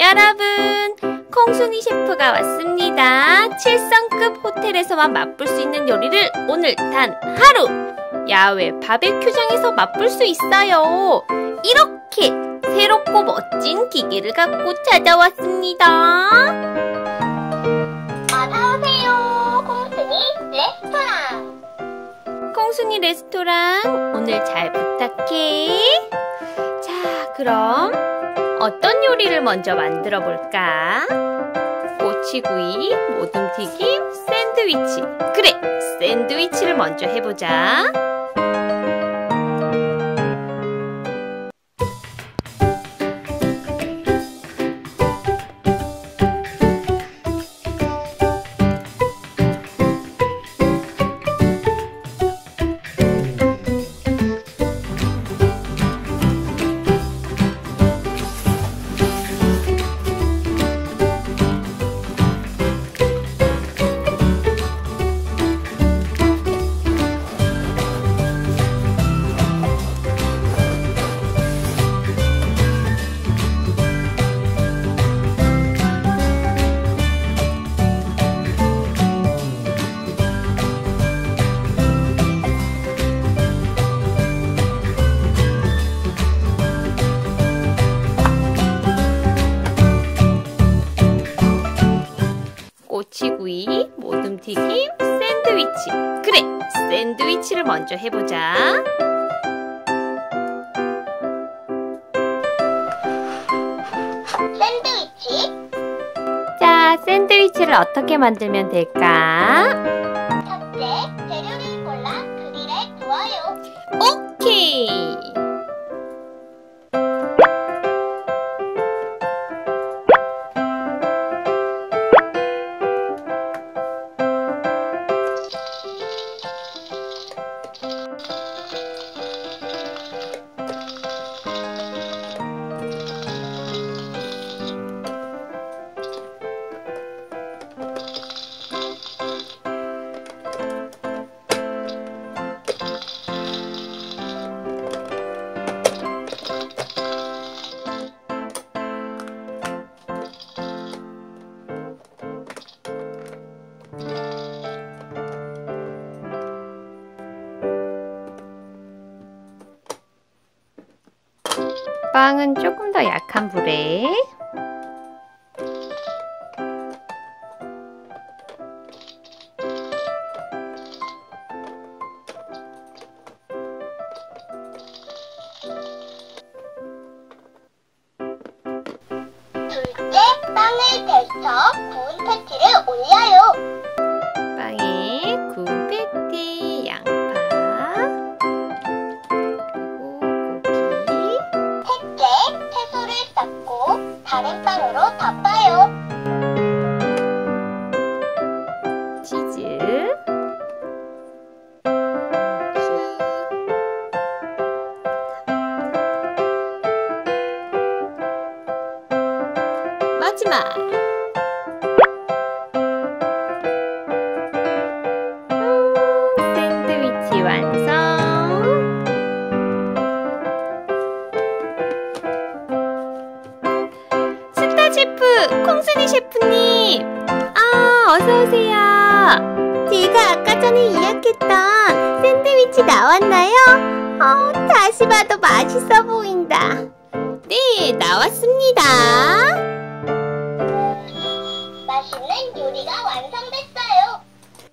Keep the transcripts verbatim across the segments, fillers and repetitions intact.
여러분, 콩순이 셰프가 왔습니다. 칠성급 호텔에서만 맛볼 수 있는 요리를 오늘 단 하루 야외 바베큐장에서 맛볼 수 있어요. 이렇게 새롭고 멋진 기계를 갖고 찾아왔습니다. 어서오세요. 콩순이 레스토랑. 콩순이 레스토랑, 오늘 잘 부탁해. 자, 그럼 어떤 요리를 먼저 만들어 볼까? 꼬치구이, 모둠튀김, 샌드위치. 그래, 샌드위치를 먼저 해보자. 꼬치구이, 모둠튀김, 샌드위치. 그래, 샌드위치를 먼저 해보자. 샌드위치. 자, 샌드위치를 어떻게 만들면 될까? 첫째, 재료를 골라 그릴에 구워요. 오케이! 빵은 조금 더 약한 불에. 둘째, 빵을 데쳐 구운 패티를 올려요. 빵에 구운 패티, 양파, 그리고 고기. 셋째, 채소를 쌓고 다른 빵으로 덮어요. 치즈, 마지막. 음, 샌드위치 완성. 스타 셰프, 콩순이 셰프님. 아, 어서오세요. 제가 아까 전에 예약했던 샌드위치 나왔나요? 어, 다시 봐도 맛있어 보인다. 네, 나왔습니다. 맛있는 요리가 완성됐어요.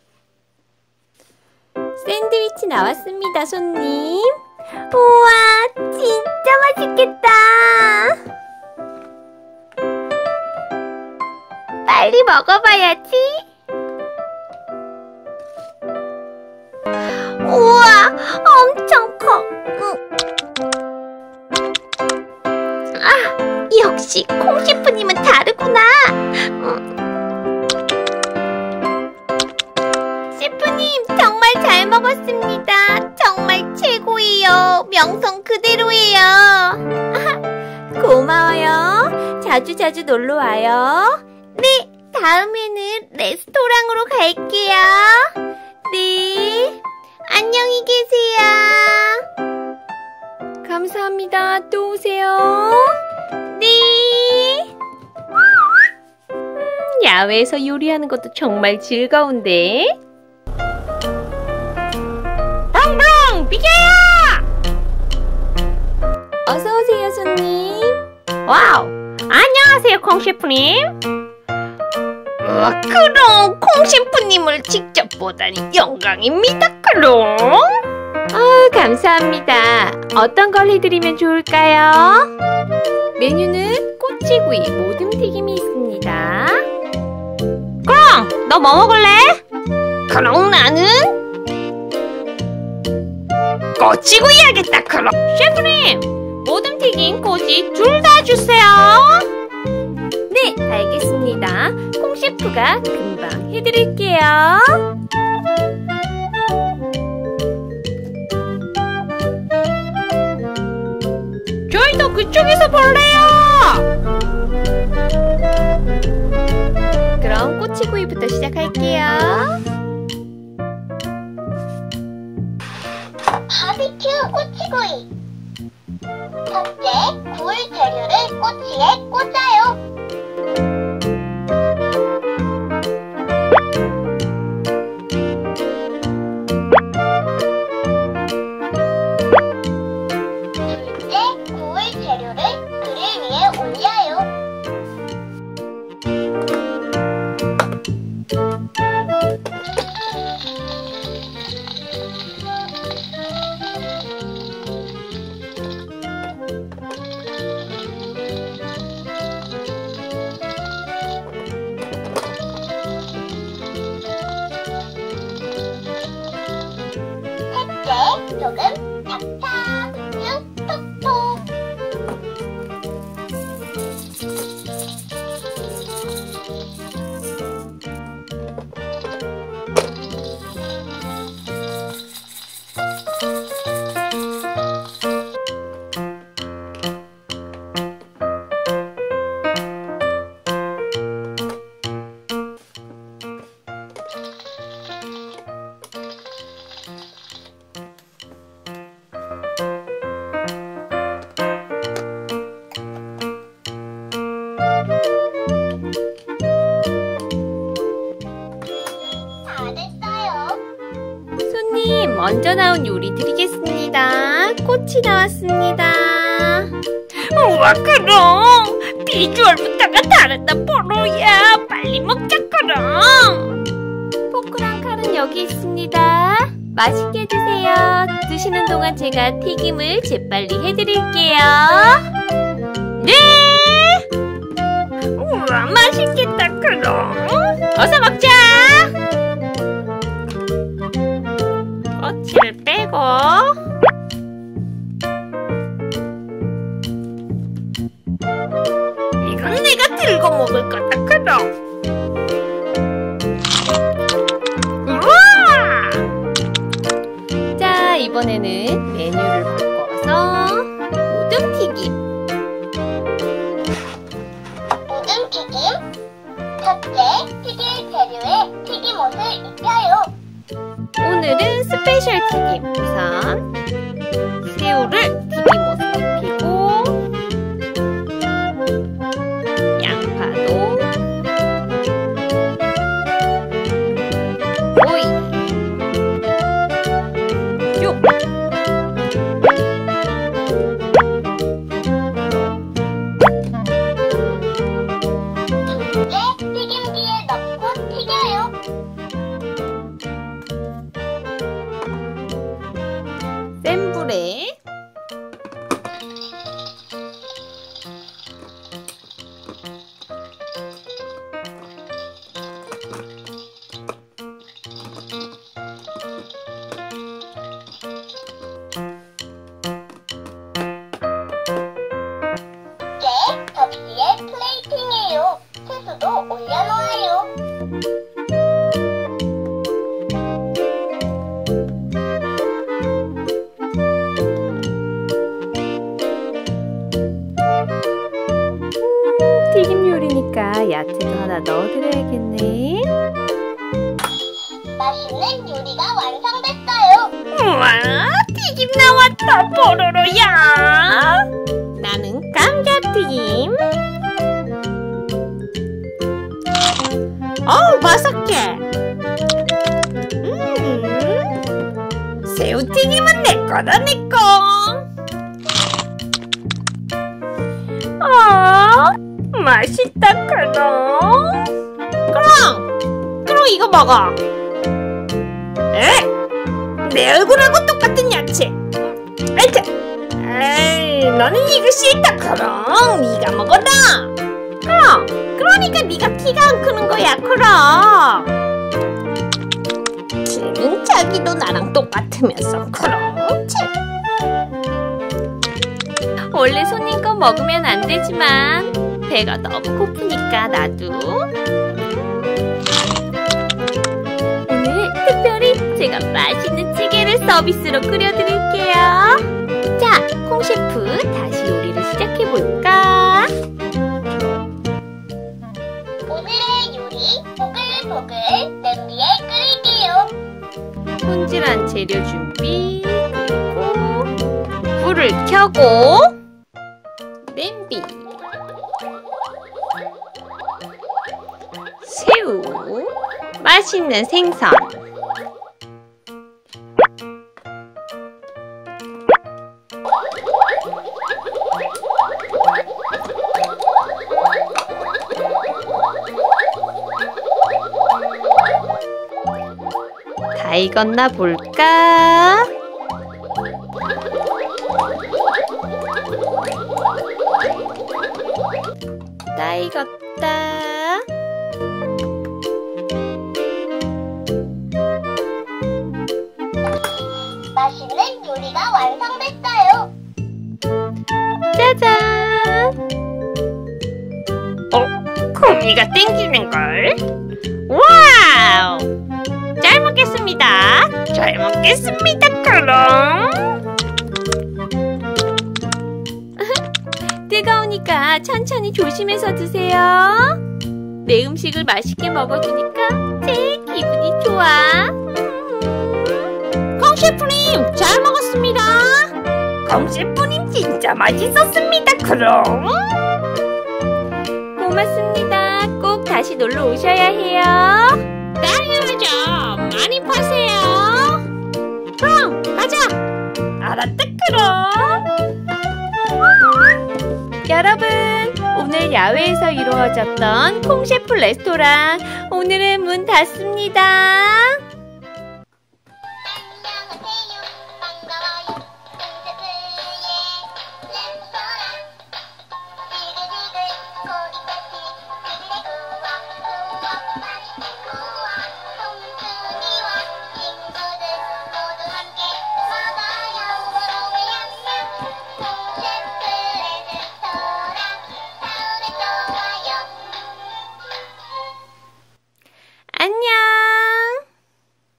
샌드위치 나왔습니다, 손님. 우와, 진짜 맛있겠다. 빨리 먹어봐야지. 우와, 엄청 커. 아, 역시 콩 셰프님은 다르구나. 셰프님, 정말 잘 먹었습니다. 정말 최고예요. 명성 그대로예요. 고마워요. 자주자주 놀러와요. 네, 다음에는 레스토랑으로 갈게요. 네, 안녕히 계세요. 감사합니다. 또 오세요. 네. 야외에서 요리하는 것도 정말 즐거운데. 덩덩 비켜요! 어서오세요 손님. 와우, 안녕하세요 콩 셰프님. 어, 그럼 콩 셰프님을 직접 보다니 영광입니다. 그럼 아, 감사합니다. 어떤 걸 해드리면 좋을까요? 메뉴는 꼬치구이 모듬튀김이 있습니다. 그럼 너 뭐 먹을래? 그럼 나는 꼬치구이 하겠다. 그럼 셰프님, 모듬튀김, 꼬치 둘 다 주세요. 네, 알겠습니다. 콩 셰프가 금방 해드릴게요. 저희도 그쪽에서 볼래요. 그럼 꼬치구이부터 시작할게요. 바비큐 꼬치구이. 첫째, 구울 재료를 꼬치에 꽂아요. 둘째, 구울 재료를 그릴 위에 올려요. 셋째, 조금 착착 쭉 톡톡. 다 됐어요. 손님, 먼저 나온 요리 드리겠습니다. 꼬치 나왔습니다. 우와, 그럼 비주얼부터가 다르다 포로야. 빨리 먹자. 그럼 포크랑 칼은 여기 있습니다. 맛있게 드세요. 드시는 동안 제가 튀김을 재빨리 해드릴게요. 네. 우와, 맛있겠다. 그럼 어서 먹자. 꼬치를 빼고 이건 내가 들고 먹을 거다. 그럼 우와! 자, 이번에는 메뉴를 바꿔서 모듬튀김. 모듬튀김. 첫째, 튀길 재료에 튀김옷을 입혀요. 오늘은 스페셜 튀김. 우선 새우를 튀김옷에 입히고 양파도 오이 쭉 둘째, 튀김기에 넣고 튀겨요. 센 불에 네, 접시에 플레이팅해요. 채소도 올려놓아요. 튀김 요리니까 야채도 하나 넣어드려야겠네. 맛있는 요리가 완성됐어요. 우와, 튀김 나왔다. 뽀로로야. 나는 감자튀김. 어우, 바삭해. 음, 새우튀김은 내 거다, 내 거. 아, 맛있다, 그럼. 그럼, 그럼 이거 먹어. 에? 내 얼굴하고 똑같은 야채. 아이차. 에이, 너는 이거 싫다, 그럼. 네가 먹어라. 그럼, 그러니까 네가 키가 안 크는 거야, 그럼. 키는 자기도 나랑 똑같으면서, 그렇지. 원래 손님 거 먹으면 안 되지만 배가 너무 고프니까 나도. 오늘 특별히 제가 맛있는 찌개를 서비스로 끓여드릴게요. 자, 콩 셰프 다시 요리를 시작해볼까? 오늘의 요리 보글보글 냄비에 끓일게요. 손질한 재료 준비, 그리고 불을 켜고 냄비, 새우, 맛있는 생선, 다 익었나 볼까? 다 익었다. 맛있는 요리가 완성됐어요. 짜잔! 어? 고기가 땡기는걸? 와우! 잘 먹겠습니다. 잘 먹겠습니다, 그럼. 뜨거우니까 천천히 조심해서 드세요. 내 음식을 맛있게 먹어주니까 제일 기분이 좋아. 콩 셰프님, 잘 먹었습니다. 콩 셰프님 진짜 맛있었습니다, 그럼. 고맙습니다. 꼭 다시 놀러 오셔야 해요. 당연하죠. 많이 파세요. 그럼 가자. 알았다, 그럼. 여러분, 오늘 야외에서 이루어졌던 콩 셰프 레스토랑 오늘은 문 닫습니다. 안녕하세요. 반가워요. 콩셰프의 레스토랑. 지글지글 고기 패티 그들의 구워 구워 맛있게 구워 콩순이와 친구들 모두 함께 먹어요. 오메양면 콩셰프 레스토랑 다음에 또 와요. 안녕.